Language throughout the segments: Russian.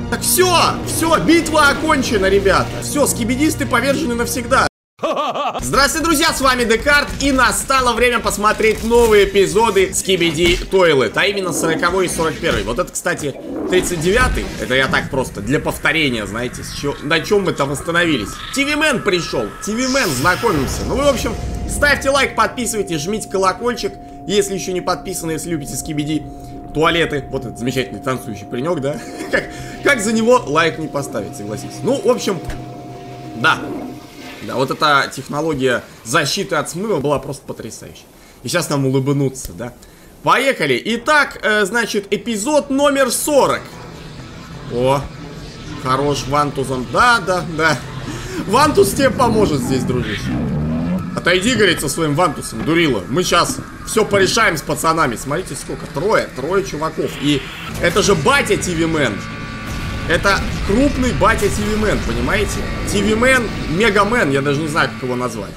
Так все, битва окончена, ребята. Все, скибидисты повержены навсегда. Здравствуйте, друзья, с вами Декарт, и настало время посмотреть новые эпизоды Skibidi Toilet, а именно 40 и 41. Вот это, кстати, 39-й, это я так просто, для повторения, знаете, на чем мы там остановились. TV-Man пришел, TV-Man, знакомимся. Ну, вы, в общем, ставьте лайк, подписывайтесь, жмите колокольчик, если еще не подписаны, если любите Skibidi туалеты. Вот этот замечательный танцующий паренек, да? Как за него лайк не поставить, согласитесь. Ну, в общем, да. Да, вот эта технология защиты от смыва была просто потрясающей. И сейчас нам улыбнуться, да? Поехали. Итак, значит, эпизод номер 40. О, хорош вантузом. Да. Вантус тебе поможет здесь, дружище. Отойди, говорит, со своим вантусом, дурила. Мы сейчас все порешаем с пацанами. Смотрите, сколько. Трое чуваков. И это же батя TV-Man. Это крупный батя TV-Man, понимаете? TV-Man, Мегамен, я даже не знаю, как его назвать.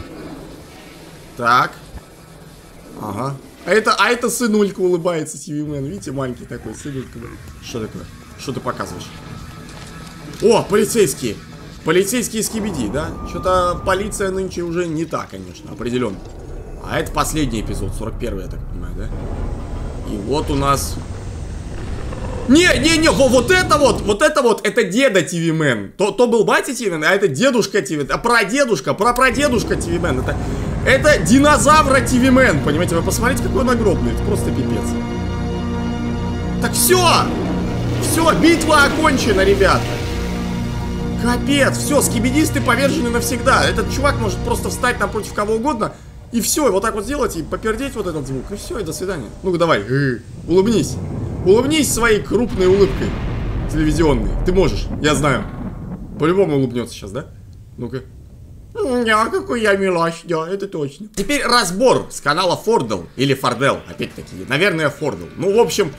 Так. Ага. А это сынулька улыбается, TV-Man. Видите, маленький такой, сынулька. Что такое? Что ты показываешь? О, полицейские. Полицейские Skibidi, да? Что-то полиция нынче уже не та, конечно, определенно. А это последний эпизод, 41, я так понимаю, да? И вот у нас... Не, вот это вот, это деда TV-Man. То был батя TV-Man, а это дедушка TV-Man, а прадедушка TV-Man. Это динозавра TV-Man, понимаете? Вы посмотрите, какой он огромный, это просто пипец. Так все, битва окончена, ребята. Капец, все, скибидисты повержены навсегда. Этот чувак может просто встать напротив кого угодно и все, и вот так вот сделать, и попердеть вот этот звук, и все, и до свидания. Ну-ка давай, улыбнись. Улыбнись своей крупной улыбкой телевизионной. Ты можешь, я знаю. По-любому улыбнется сейчас, да? Ну-ка. Да, какой я милаш, да, это точно. Теперь разбор с канала Фордел. Или Фордел, опять-таки. Наверное, Фордел. Ну, в общем,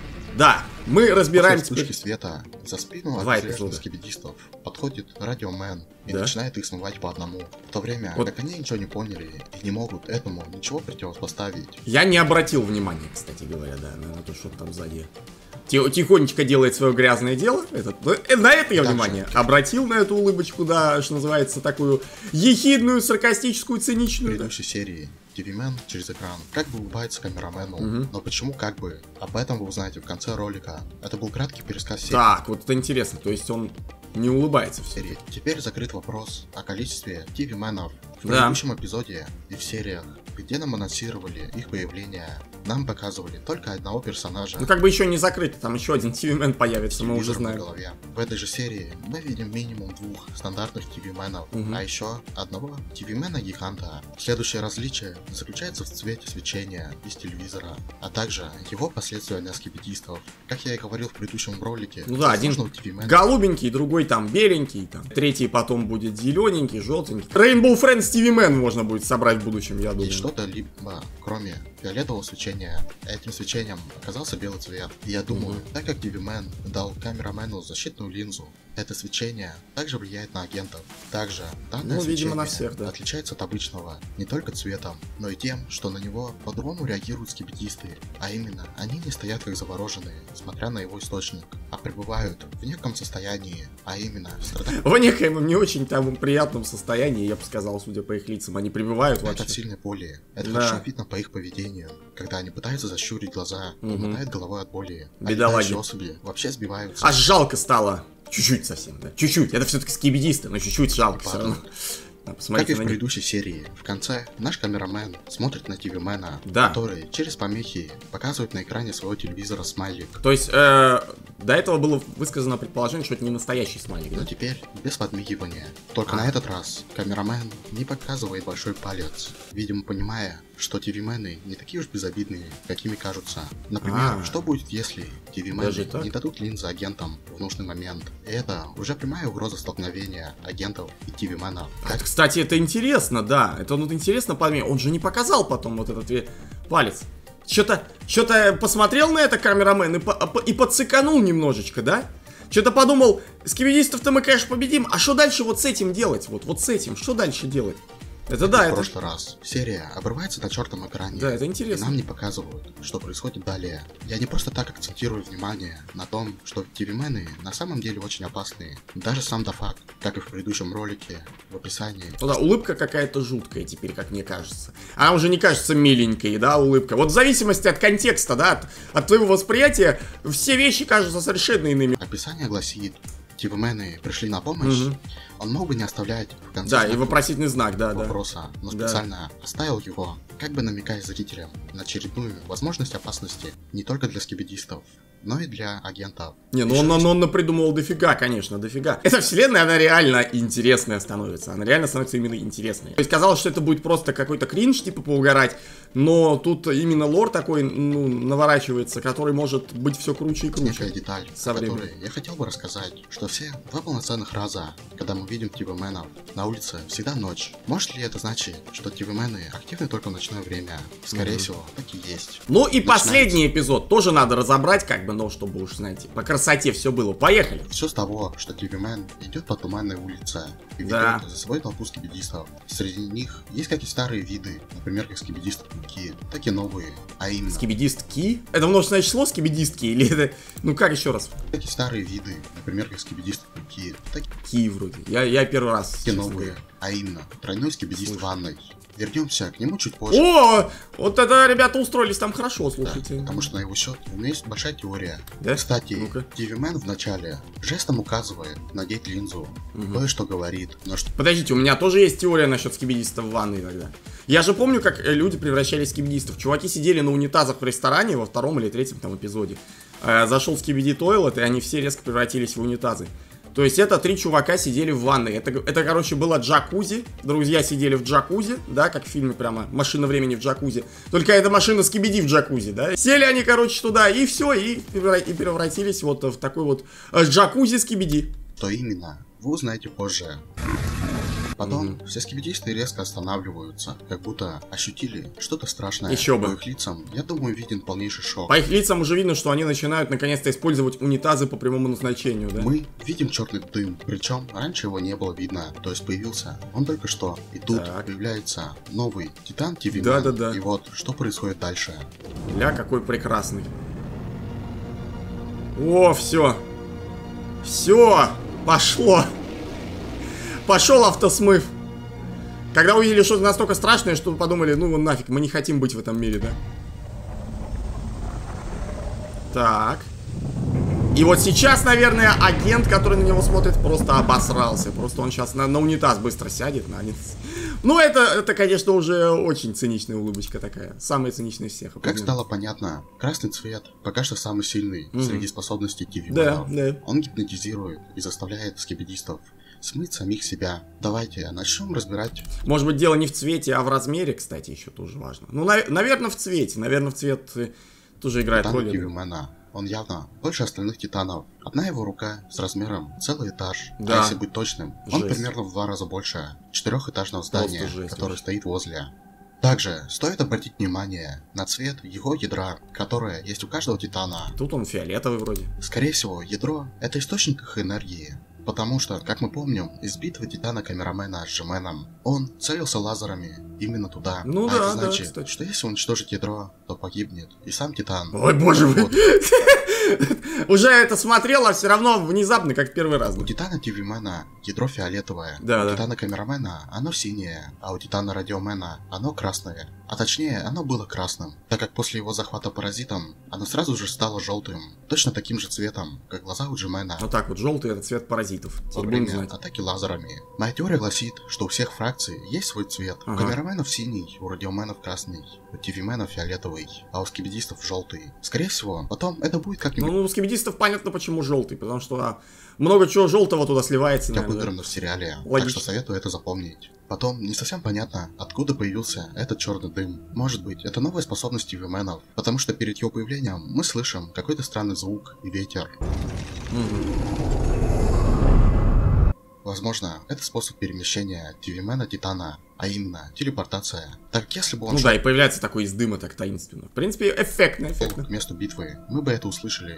да. Мы разбираем теперь... После света за спину от скибидистов подходит Радиомен и начинает их смывать по одному. В то время, как они ничего не поняли и не могут этому ничего противопоставить. Я не обратил внимания, кстати говоря, да, на то, что там сзади. Тихонечко делает свое грязное дело. На это я внимание обратил, на эту улыбочку, да, что называется, такую ехидную, саркастическую, циничную. В предыдущей серии TV-Man через экран как бы улыбается камерамену, но почему как бы? Об этом вы узнаете в конце ролика. Это был краткий пересказ серии. Так, вот это интересно, то есть он не улыбается в серии. Теперь закрыт вопрос о количестве TV-Man'ов в предыдущем эпизоде и в сериях, где нам анонсировали их появление. Нам показывали только одного персонажа. Ну как бы еще не закрыто, там еще один TV-Man появится, мы уже знаем. В этой же серии мы видим минимум двух стандартных TV-Man'ов, а еще одного TV-Man'a гиганта. Следующее различие заключается в цвете свечения из телевизора, а также его последствия для скибидистов. Как я и говорил в предыдущем ролике, ну да, один голубенький, другой там беленький, там третий потом будет зелененький, желтенький. Rainbow Friends TV-Man можно будет собрать в будущем, я думаю. И что-то либо кроме фиолетового свечения. Этим свечением оказался белый цвет. И я думаю, так как TV-Man дал камерамену защитную линзу, это свечение также влияет на агентов. Также данное свечение на всех, да, отличается от обычного не только цветом, но и тем, что на него по-другому реагируют скибидисты. А именно, они не стоят как завороженные, смотря на его источник, а пребывают в неком состоянии, а именно в некоем не очень там приятном состоянии, я бы сказал, судя по их лицам, они пребывают вообще. От сильной боли. Это хорошо видно по их поведению, когда они пытаются защурить глаза, мотают головой от боли. Бедолаги. А особи вообще сбиваются. Аж жалко стало. Чуть-чуть совсем, да. Чуть-чуть. Это все-таки скибидисты, но чуть-чуть жалко все равно. Да, как и в предыдущей серии, в конце наш камерамен смотрит на TV-Man'a, который через помехи показывает на экране своего телевизора смайлик. То есть, до этого было высказано предположение, что это не настоящий смайлик, да? Но теперь без подмигивания. Только на этот раз камерамен не показывает большой палец, видимо понимая, что TV-Man'ы не такие уж безобидные, какими кажутся. Например, что будет, если TV-Man'ы не дадут линзы агентам в нужный момент? И это уже прямая угроза столкновения агентов и TV-Man'ов. Кстати, это интересно, да. Это вот интересно, он же не показал потом вот этот палец. Что-то посмотрел на это камерамен и подсыканул немножечко, да? Что-то подумал, скибидистов-то мы, конечно, победим, а что дальше вот с этим делать? Вот с этим, что дальше делать? Это да, в прошлый раз. Серия обрывается на чертом экране. Да, это интересно. И нам не показывают, что происходит далее. Я не просто так акцентирую внимание на том, что TV-мены на самом деле очень опасные. Даже сам Дафак, как и в предыдущем ролике, в описании. Ну да, улыбка какая-то жуткая теперь, как мне кажется. Она уже не кажется миленькой, да, улыбка. Вот в зависимости от контекста, да, от твоего восприятия, все вещи кажутся совершенно иными. Описание гласит: TV-мены пришли на помощь. Он мог бы не оставлять в конце да, и вопросительный знак, да, вопроса, но специально оставил его, как бы намекая зрителям на очередную возможность опасности не только для скибидистов, но и для агентов. Не, ну он напридумывал дофига, конечно, дофига. Эта вселенная, она реально интересная становится. Она реально становится именно интересной. То есть казалось, что это будет просто какой-то кринж, типа поугарать, но тут именно лор такой, ну, наворачивается, который может быть все круче и круче. Некая деталь, о которой я хотел бы рассказать, что все 2 полноценных раза, когда мы видим TV-менов на улице, всегда ночь. Может ли это значить, что TV-мены активны только в ночное время? Скорее всего, так и есть. Ну и последний эпизод тоже надо разобрать, как бы, ну, чтобы уж, знаете, по красоте все было. Поехали! Все с того, что TV-мен идет по туманной улице и ведет за собой толпу скибидистов. Среди них есть как и старые виды, например, как скибидисты-пауки, так и новые, а именно... Скибидистки? Это множественное число скибидистки или это... Ну как еще раз? Так и старые виды, например, как скибидисты-пауки, так и... вроде. Я первый раз. И новые, а именно тройной скибидист в ванной. Вернемся к нему чуть позже. О, вот это ребята устроились там хорошо, слушайте. Да, потому что на его счет у меня есть большая теория. Да? Кстати, TV-мен в начале жестом указывает надеть линзу, кое-что говорит, но что... Подождите, у меня тоже есть теория насчет скибидистов в ванной тогда. Я же помню, как люди превращались в скибидистов. Чуваки сидели на унитазах в ресторане во 2-м или 3-м там эпизоде. Зашел скибиди тойлет, и они все резко превратились в унитазы. То есть это 3 чувака сидели в ванной. Это, короче, было джакузи. Друзья сидели в джакузи, да, как в фильме прямо «Машина времени в джакузи». Только это машина скибиди в джакузи, да. Сели они, короче, туда, и все, и превратились вот в такой вот джакузи скибиди. Что именно, вы узнаете позже. Потом все скибидисты резко останавливаются, как будто ощутили что-то страшное. Еще бы. По их лицам, я думаю, виден полнейший шок. По их лицам уже видно, что они начинают наконец-то использовать унитазы по прямому назначению, да? Мы видим черный дым, причем раньше его не было видно, то есть появился он только что. И тут появляется новый Титан TV-мен. Да. И вот, что происходит дальше. Ля, какой прекрасный. О, все. Все, пошло. Пошел автосмыв. Когда увидели что-то настолько страшное, что подумали, ну нафиг, мы не хотим быть в этом мире, да? Так. И вот сейчас, наверное, агент, который на него смотрит, просто обосрался. Просто он сейчас на унитаз быстро сядет. Ну, это, конечно, уже очень циничная улыбочка такая. Самая циничная из всех. Как стало понятно, красный цвет пока что самый сильный среди способностей TV-менов. Да. Он гипнотизирует и заставляет скибидистов смыть самих себя. Давайте начнем разбирать. Может быть, дело не в цвете, а в размере, кстати, еще тоже важно. Ну, наверное, в цвете. Наверное, в цвет тоже играет роль. TV-мена. Он явно больше остальных титанов. Одна его рука с размером целый этаж. Да. А если быть точным, он примерно в 2 раза больше 4-этажного здания, которое стоит возле. Также стоит обратить внимание на цвет его ядра, которое есть у каждого титана. Тут он фиолетовый вроде. Скорее всего, ядро — это источник их энергии. Потому что, как мы помним, из битвы Титана Камерамена с Джименом, он целился лазерами именно туда. Ну а да, это значит, кстати. что если уничтожить ядро, то погибнет и сам Титан. Ой, боже мой. Уже это смотрел, а все равно внезапно, как в первый раз. У Титана TV-мена ядро фиолетовое, у Титана Камерамена оно синее, а у Титана Радиомена оно красное. А точнее, оно было красным, так как после его захвата паразитом, оно сразу же стало желтым, точно таким же цветом, как глаза у Джимена. Вот так вот, желтый — это цвет паразитов. Во время атаки лазерами. Моя теория гласит, что у всех фракций есть свой цвет. У Камераменов синий, у Радиоменов красный, у TV-менов фиолетовый, а у скибидистов желтый. Скорее всего, потом это будет как-нибудь... Ну, у скибидистов понятно, почему желтый, потому что много чего желтого туда сливается. Как выиграно в сериале, так что советую это запомнить. Потом не совсем понятно, откуда появился этот черный дым. Может быть, это новая способность TV-менов, потому что перед его появлением мы слышим какой-то странный звук и ветер. Возможно, это способ перемещения TV-мена Титана, а именно телепортация. Так как если бы он... Ну да, и появляется такой из дыма так таинственно. В принципе, эффектно. К месту битвы, мы бы это услышали.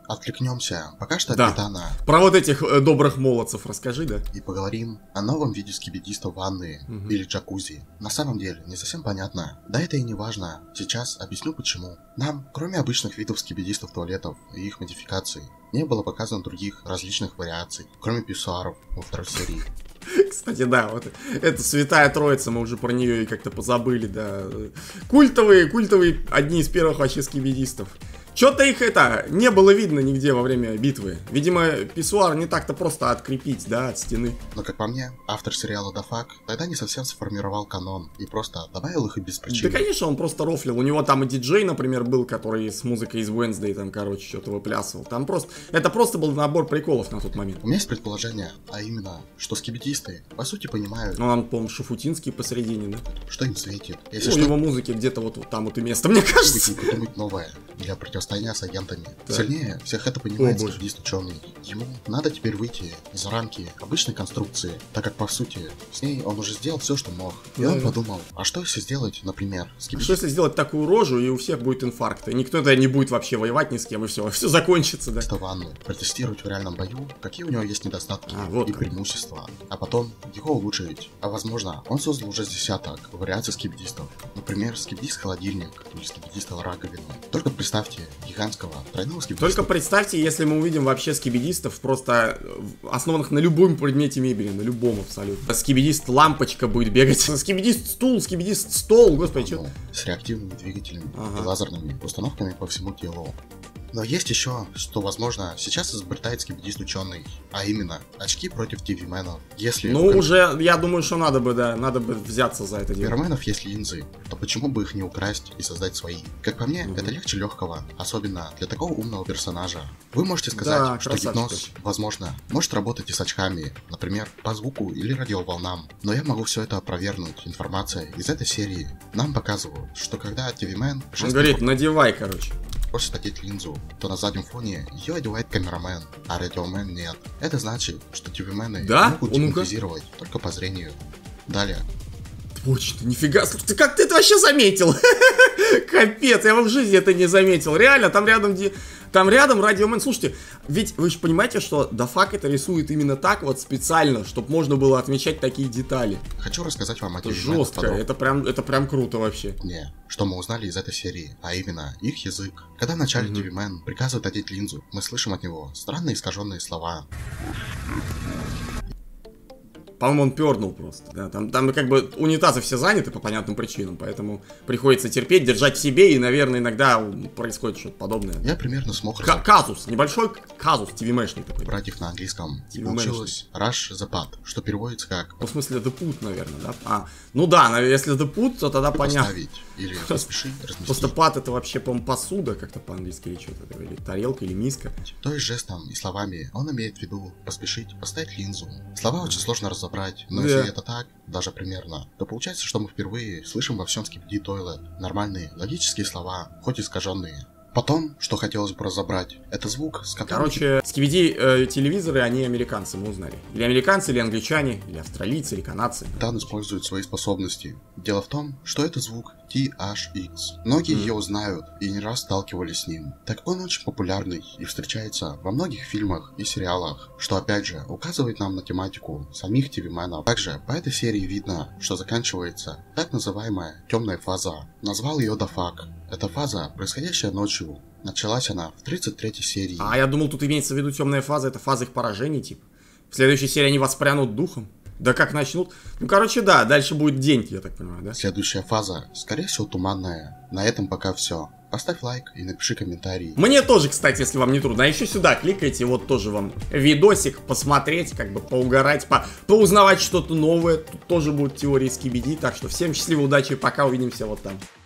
отвлекнемся пока что от Да. Титана. Про вот этих добрых молодцев расскажи, да? И поговорим о новом виде скибидиста ванны или джакузи. На самом деле, не совсем понятно. Да это и не важно. Сейчас объясню почему. Нам, кроме обычных видов скибидистов туалетов и их модификаций, не было показано других различных вариаций, кроме писсуаров во второй серии. Кстати, да, вот это Святая Троица, мы уже про нее и как-то позабыли, да. Культовые, одни из первых вообще скибидистов. Чё-то их не было видно нигде во время битвы. Видимо, писсуар не так-то просто открепить, да, от стены. Но, как по мне, автор сериала The Fuck тогда не совсем сформировал канон и просто добавил их и без причины. Да, конечно, он просто рофлил. У него там и диджей, например, был, который с музыкой из Wednesday там, короче, что-то выплясывал. Там это просто был набор приколов на тот момент. У меня есть предположение, а именно, что скибидисты, по сути, понимают, Ну, он, по-моему, Шафутинский посередине, да? что им светит. Если У что, него музыки где-то вот там вот и место, мне кажется. придумать новое для противостояния с агентами. Так. Сильнее всех это понимает О, боже. скибидист ученый. Ему надо теперь выйти за рамки обычной конструкции, так как, по сути, с ней он уже сделал все, что мог. И Да. он подумал, а что если сделать, например, Что скибидист если сделать такую рожу, и у всех будет инфаркт, и никто это не будет вообще воевать ни с кем, и все закончится, да? ванну, протестировать в реальном бою, какие у него есть недостатки вот и как. преимущества, а потом его улучшить. А возможно, он создал уже с десяток вариаций скибидистов. Например, скибидист-холодильник или скибидист-раковина. Только представьте гигантского тройного скибидиста. Только представьте, если мы увидим вообще скибидистов, просто основанных на любом предмете мебели, на любом абсолютно. Скибидист-лампочка будет бегать, скибидист-стул, скибидист-стол, господи, что... С реактивными двигателями Ага. и лазерными установками по всему телу. Но есть еще, что, возможно, сейчас изобретает скибидист ученый, а именно очки против TV-менов. Если Ну, у уже, я думаю, что надо бы взяться за это дело. камераменов есть линзы, то почему бы их не украсть и создать свои? Как по мне, Мгм. это легче легкого, особенно для такого умного персонажа. Вы можете сказать, Да, что красавчик гипноз, вообще. возможно, может работать и с очками, например, по звуку или радиоволнам. Но я могу все это опровергнуть. Информация из этой серии нам показывают, что когда TV-мен Он говорит, надевай, короче. просит одеть линзу, то на заднем фоне ее одевает камерамен, а радиомен нет. Это значит, что TV-мены Да? могут Ну-ка. гипнотизировать только по зрению. Далее. Точно, нифига, слушай, ты как ты это вообще заметил? Капец, я бы в жизни это не заметил. Реально, там рядом радиомен. Слушайте, ведь вы же понимаете, что The Fuck это рисует именно так вот специально, чтобы можно было отмечать такие детали. Хочу рассказать вам о Это TV-менах жестко, подробнее. это прям круто вообще. Что мы узнали из этой серии, а именно их язык. Когда вначале TV-мен приказывает одеть линзу, мы слышим от него странные искаженные слова. По-моему, он пернул просто. Да? Там как бы унитазы все заняты по понятным причинам, поэтому приходится терпеть, держать в себе, и, наверное, иногда происходит что-то подобное. Я примерно смог Казус, небольшой казус, TV-мэшный такой. разобрать их на английском. И TV-мэшный. получилось Rush the Pad, что переводится как Ну, в смысле, The Put, наверное, да? Ну да, если The Put, то тогда понятно. поставить или поспеши разнести. Просто пад это вообще, по-моему, посуда как-то по-английски или что-то, или тарелка, или миска. То есть жестом и словами он имеет в виду поспешить поставить линзу. Слова очень сложно разобрать, но Да. если это так, даже примерно, то получается, что мы впервые слышим во всем Skibidi Toilet нормальные, логические слова, хоть искаженные. Потом, что хотелось бы разобрать, это звук, с которым... Короче, Skibidi телевизоры, они американцы, мы узнали. Или американцы, или англичане, или австралийцы, или канадцы. Титан использует свои способности. Дело в том, что это звук THX. Многие ее узнают и не раз сталкивались с ним, так как он очень популярный и встречается во многих фильмах и сериалах, что опять же указывает нам на тематику самих TV-менов. Также по этой серии видно, что заканчивается так называемая темная фаза. Назвал ее The Fuck. Эта фаза, происходящая ночью, началась она в 33-й серии. А я думал, тут имеется в виду темная фаза, это фаза их поражений, типа. В следующей серии они воспрянут духом. Да как начнут? Ну, короче, да, дальше будет день, я так понимаю, да? Следующая фаза, скорее всего, туманная. На этом пока все. Поставь лайк и напиши комментарий. Мне тоже, кстати, если вам не трудно. А еще сюда кликайте, вот тоже вам видосик посмотреть, как бы поугарать, поузнавать что-то новое. Тут тоже будут теории Skibidi, так что всем счастливо, удачи, пока, увидимся вот там.